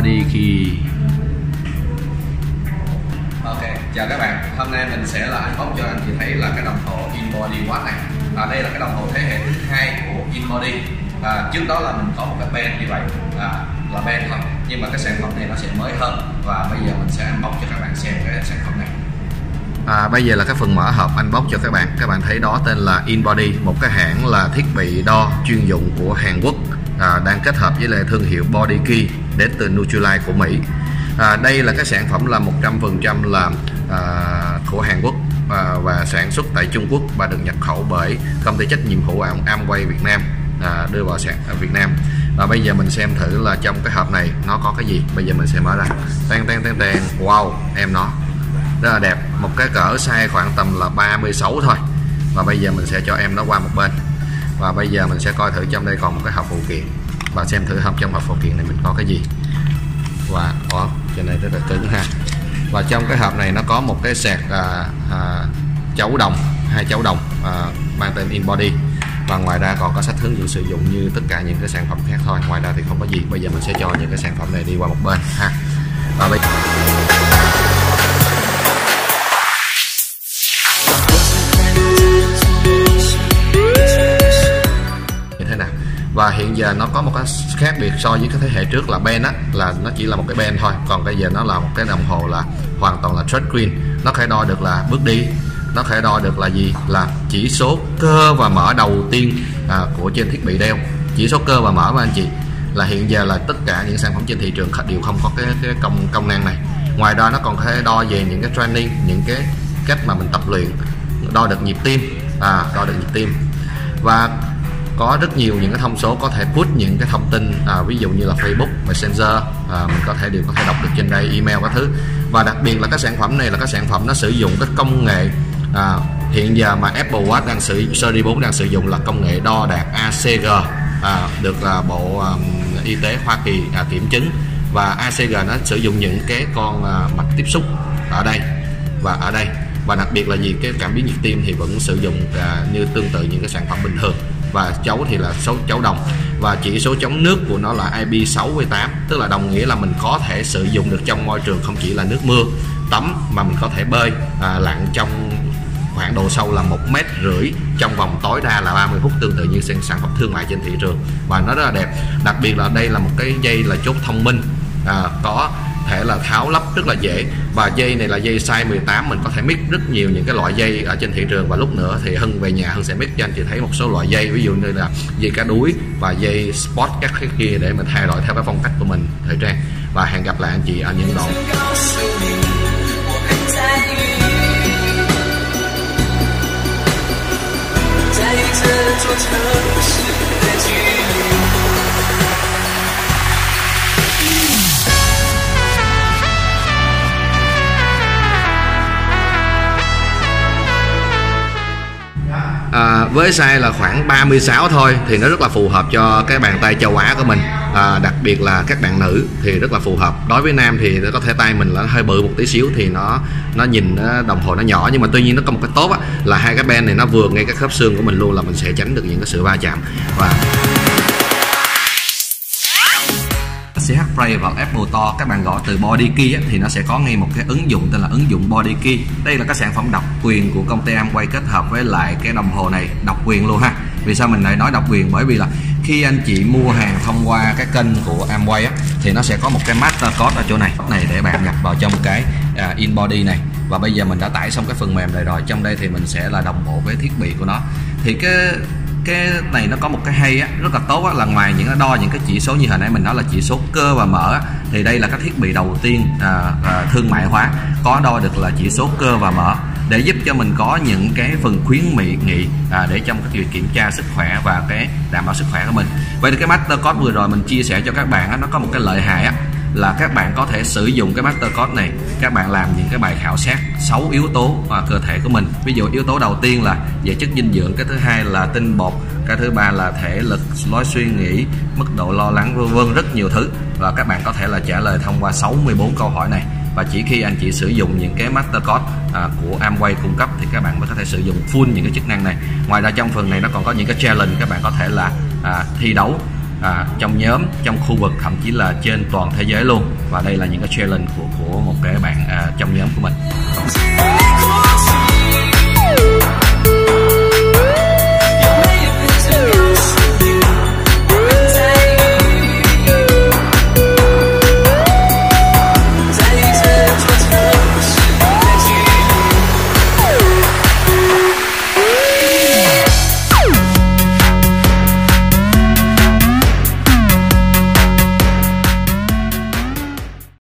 body key. Ok, chào các bạn. Hôm nay mình sẽ là unbox cho anh chị thấy là cái đồng hồ InBody Watch này. Đây là cái đồng hồ thế hệ thứ 2 của InBody. Trước đó là mình có một cái band như vậy, là band thôi, nhưng mà cái sản phẩm này nó sẽ mới hơn, và bây giờ mình sẽ unbox cho các bạn xem cái sản phẩm này. Bây giờ là cái phần mở hộp unbox cho các bạn. Các bạn thấy đó tên là InBody, một cái hãng là thiết bị đo chuyên dụng của Hàn Quốc, đang kết hợp với lại thương hiệu Body Key đến từ Nutrilite của Mỹ. Đây là cái sản phẩm là 100% là của Hàn Quốc và sản xuất tại Trung Quốc và được nhập khẩu bởi công ty trách nhiệm hữu hạn Amway Việt Nam, đưa vào sản ở Việt Nam. Và bây giờ mình xem thử là trong cái hộp này nó có cái gì. Bây giờ mình sẽ mở ra. Tan. Wow, em nó rất là đẹp. Một cái cỡ size khoảng tầm là 36 thôi. Và bây giờ mình sẽ cho em nó qua một bên. Và bây giờ mình sẽ coi thử trong đây còn một cái hộp phụ kiện, và xem thử trong hộp phụ kiện này mình có cái gì. Và trên này rất là cứng ha. Và trong cái hộp này nó có một cái sạc chấu đồng, 2 chấu đồng mang tên InBody. Và ngoài ra còn có sách hướng dẫn sử dụng như tất cả những cái sản phẩm khác thôi. Ngoài ra thì không có gì. Bây giờ mình sẽ cho những cái sản phẩm này đi qua một bên ha. Và bây như thế nào. Và hiện giờ nó có một cái khác biệt so với cái thế hệ trước là band á, là nó chỉ là một cái band thôi. Còn bây giờ nó là một cái đồng hồ là hoàn toàn là touchscreen. Nó có thể đo được là bước đi, nó có thể đo được là gì, là chỉ số cơ và mở đầu tiên của trên thiết bị đeo. Chỉ số cơ và mở mà anh chị, là hiện giờ là tất cả những sản phẩm trên thị trường đều không có cái công năng này. Ngoài ra nó còn có thể đo về những cái training, những cái cách mà mình tập luyện, đo được nhịp tim, đo được nhịp tim. Và có rất nhiều những cái thông số có thể put những cái thông tin, ví dụ như là Facebook, Messenger, mình có thể đọc được trên đây, email các thứ. Và đặc biệt là cái sản phẩm này là cái sản phẩm nó sử dụng cái công nghệ hiện giờ mà Apple Watch đang Series 4 đang sử dụng là công nghệ đo đạt ACG, được Bộ Y tế Hoa Kỳ kiểm chứng. Và ACG nó sử dụng những cái con mạch tiếp xúc ở đây và ở đây. Và đặc biệt là gì, cái cảm biến nhịp tim thì vẫn sử dụng như tương tự những cái sản phẩm bình thường. Và chấu thì là số chấu đồng, và chỉ số chống nước của nó là IP68, tức là đồng nghĩa là mình có thể sử dụng được trong môi trường không chỉ là nước mưa tắm, mà mình có thể bơi lặn trong khoảng độ sâu là 1,5 mét trong vòng tối đa là 30 phút, tương tự như sản phẩm thương mại trên thị trường. Và nó rất là đẹp. Đặc biệt là đây là một cái dây là chốt thông minh, có thể là tháo lắp rất là dễ. Và dây này là dây size 18, mình có thể mix rất nhiều những cái loại dây ở trên thị trường. Và lúc nữa thì Hưng về nhà Hưng sẽ mix cho anh chị thấy một số loại dây, ví dụ như là dây cá đuối và dây sport các cái kia, để mình thay đổi theo cái phong cách của mình thời trang. Và hẹn gặp lại anh chị ở những đoạn với size là khoảng 36 thôi thì nó rất là phù hợp cho cái bàn tay châu Á của mình. Đặc biệt là các bạn nữ thì rất là phù hợp. Đối với nam thì nó có thể tay mình là hơi bự một tí xíu thì nó nhìn đồng hồ nó nhỏ, nhưng mà tuy nhiên nó có một cái tốt là hai cái band này nó vừa ngay cái khớp xương của mình luôn, là mình sẽ tránh được những cái sự va chạm. Và CH Play và Apple to, các bạn gọi từ Body Key thì nó sẽ có ngay một cái ứng dụng tên là ứng dụng Body Key. Đây là cái sản phẩm độc quyền của công ty Amway kết hợp với lại cái đồng hồ này, độc quyền luôn ha. Vì sao mình lại nói độc quyền? Bởi vì là khi anh chị mua hàng thông qua cái kênh của Amway thì nó sẽ có một cái master code ở chỗ này để bạn nhập vào trong cái InBody này. Và bây giờ mình đã tải xong cái phần mềm này rồi. Trong đây thì mình sẽ là đồng bộ với thiết bị của nó. Thì cái này nó có một cái hay rất là tốt là ngoài những đo những cái chỉ số như hồi nãy mình nói là chỉ số cơ và mở thì đây là cái thiết bị đầu tiên thương mại hóa có đo được là chỉ số cơ và mở, để giúp cho mình có những cái phần khuyến nghị để trong cái việc kiểm tra sức khỏe và cái đảm bảo sức khỏe của mình. Vậy thì cái master code vừa rồi mình chia sẻ cho các bạn nó có một cái lợi hại là các bạn có thể sử dụng cái master code này, các bạn làm những cái bài khảo sát 6 yếu tố cơ thể của mình. Ví dụ yếu tố đầu tiên là về chất dinh dưỡng, cái thứ hai là tinh bột, cái thứ ba là thể lực, lối suy nghĩ, mức độ lo lắng, vân vân, rất nhiều thứ. Và các bạn có thể là trả lời thông qua 64 câu hỏi này. Và chỉ khi anh chị sử dụng những cái master code của Amway cung cấp thì các bạn mới có thể sử dụng full những cái chức năng này. Ngoài ra trong phần này nó còn có những cái challenge, các bạn có thể là thi đấu trong nhóm, trong khu vực, thậm chí là trên toàn thế giới luôn. Và đây là những cái challenge của một cái bạn trong nhóm của mình.